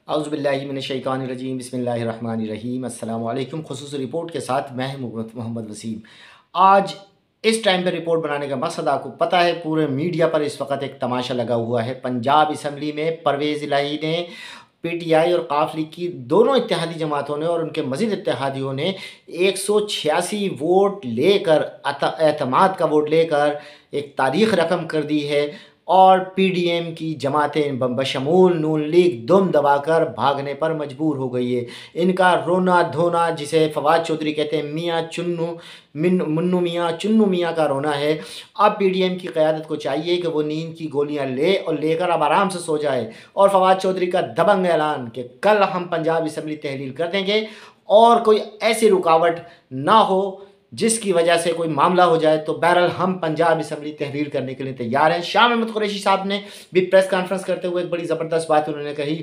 औज़ुबिल्लाहिमिनश्शैतानिर्रजीम बिस्मिल्लाहिर्रहमानिर्रहीम अस्सलामु अलैकुम। ख़ुसूसी रिपोर्ट के साथ मैं मोहम्मद वसीम। आज इस टाइम पर रिपोर्ट बनाने का मकसद आपको पता है, पूरे मीडिया पर इस वक्त एक तमाशा लगा हुआ है। पंजाब असम्बली में परवेज़ इलाही ने पीटीआई और काफ लीग की दोनों इत्तेहादी जमातों ने और उनके मज़ीद इत्तेहादियों ने 186 वोट लेकर एतमाद का वोट लेकर एक तारीख़ रकम कर दी है और पीडीएम की जमातें बशमूल नून लीग दुम दबाकर भागने पर मजबूर हो गई है। इनका रोना धोना, जिसे फवाद चौधरी कहते हैं मियाँ चुन्नू मुन्नू मियाँ चुन्नू मियाँ का रोना है। अब पीडीएम की क़यादत को चाहिए कि वो नींद की गोलियां ले और लेकर अब आराम से सो जाए। और फवाद चौधरी का दबंग ऐलान कि कल हम पंजाब असम्बली तहलील कर देंगे और कोई ऐसी रुकावट ना हो जिसकी वजह से कोई मामला हो जाए, तो बहरहाल हम पंजाब असम्बली तहरीर करने के लिए तैयार हैं। शाह महमूद कुरैशी साहब ने भी प्रेस कॉन्फ्रेंस करते हुए एक बड़ी ज़बरदस्त बात उन्होंने कही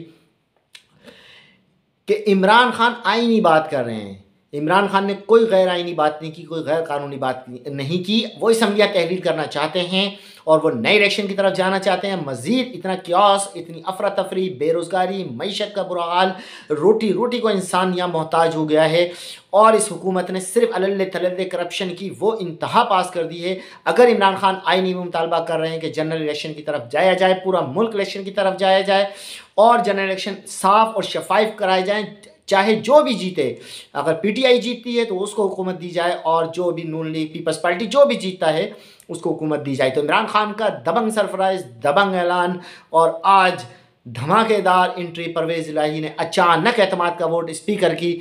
कि इमरान खान आईनी बात कर रहे हैं। इमरान खान ने कोई गैर आईनी बात नहीं की, कोई गैर कानूनी बात नहीं की। वो असम्बलियाँ तहरीर करना चाहते हैं और वो नए इलेक्शन की तरफ जाना चाहते हैं। मज़ीद इतना क्यास, इतनी अफरा तफरी, बेरोज़गारी, मईशत का बुरा हाल, रोटी रोटी को इंसान यहाँ मोहताज हो गया है और इस हुकूमत ने सिर्फ अलल्ले थलल्ले करप्शन की वो इंतहा पास कर दी है। अगर इमरान खान आईनी में मुतालबा कर रहे हैं कि जनरल इलेक्शन की तरफ जाया जाए, पूरा मुल्क इलेक्शन की तरफ जाया जाए और जनरल इलेक्शन साफ और शफाफ कराए जाएँ, चाहे जो भी जीते, अगर पीटीआई जीतती है तो उसको हुकूमत दी जाए और जो भी नून लीग पीपल्स पार्टी जो भी जीतता है उसको हुकूमत दी जाए। तो इमरान खान का दबंग सरफराइज, दबंग ऐलान और आज धमाकेदार एंट्री परवेज़ इलाही ने अचानक एतमाद का वोट स्पीकर की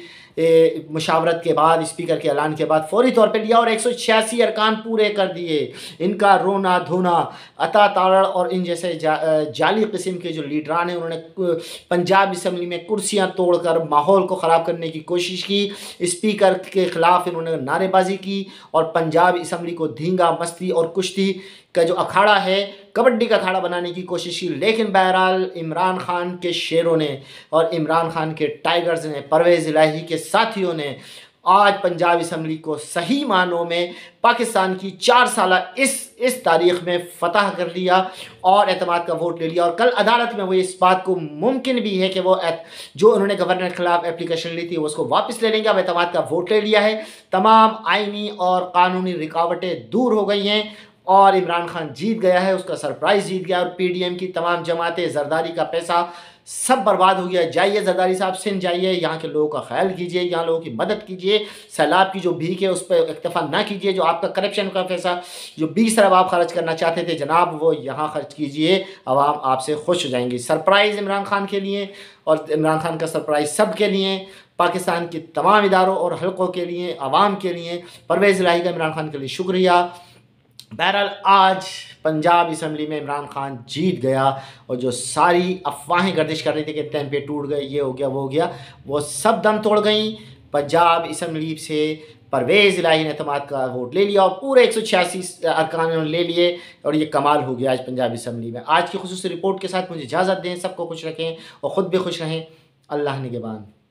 मुशावरत के बाद, स्पीकर के ऐलान के बाद फौरी तौर पे लिया और 186 अरकान पूरे कर दिए। इनका रोना धोना, अता ताड़ और इन जैसे जाली किस्म के जो लीडरान हैं, उन्होंने पंजाब असम्बली में कुर्सियां तोड़कर माहौल को ख़राब करने की कोशिश की। स्पीकर के ख़िलाफ़ इन्होंने नारेबाजी की और पंजाब असम्बली को धींगा, मस्ती और कुश्ती का जो अखाड़ा है, कबड्डी का अखाड़ा बनाने की कोशिश की। लेकिन बहरहाल इमरान खान के शेरों ने और इमरान खान के टाइगर्स ने, परवेज़ इलाही के साथियों ने आज पंजाब असम्बली को सही मानों में पाकिस्तान की 4 साल इस तारीख़ में फ़तह कर लिया और एतमाद का वोट ले लिया। और कल अदालत में वो इस बात को मुमकिन भी है कि वो जो उन्होंने गवर्नर के खिलाफ एप्लीकेशन ली थी उसको वापस ले लेंगे। अब एतमाद का वोट ले लिया है, तमाम आइनी और कानूनी रुकावटें दूर हो गई हैं और इमरान खान जीत गया है, उसका सरप्राइज़ जीत गया। और पीडीएम की तमाम जमातें, जरदारी का पैसा सब बर्बाद हो गया। जाइए जरदारी साहब, सिंध जाइए, यहाँ के लोगों का ख्याल कीजिए, यहाँ लोगों की मदद कीजिए। सैलाब की जो भीख है उस पर इक्तफा ना कीजिए। जो आपका करप्शन का पैसा जो 20 अरब आप खर्च करना चाहते थे जनाब, वो यहाँ खर्च कीजिए, आवाम आपसे खुश हो जाएंगी। सरप्राइज़ इमरान खान के लिए और इमरान खान का सरप्राइज़ सब के लिए, पाकिस्तान के तमाम इदारों और हल्कों के लिए, आवाम के लिए, परवेज़ इलाही का इमरान खान के लिए शुक्रिया। बहरहाल आज पंजाब असम्बली में इमरान खान जीत गया और जो सारी अफवाहें गर्दिश कर रही थी कि टेम्पे टूट गए, ये हो गया, वो हो गया, वो सब दम तोड़ गई। पंजाब असम्बली से परवेज़ इलाही ने एतमाद का वोट ले लिया और पूरे 186 अरकान ले लिए और ये कमाल हो गया आज पंजाब असम्बली में। आज की खुसूसी रिपोर्ट के साथ मुझे इजाज़त दें। सबको खुश रखें और ख़ुद भी खुश रहें। अल्लाह निगहबान।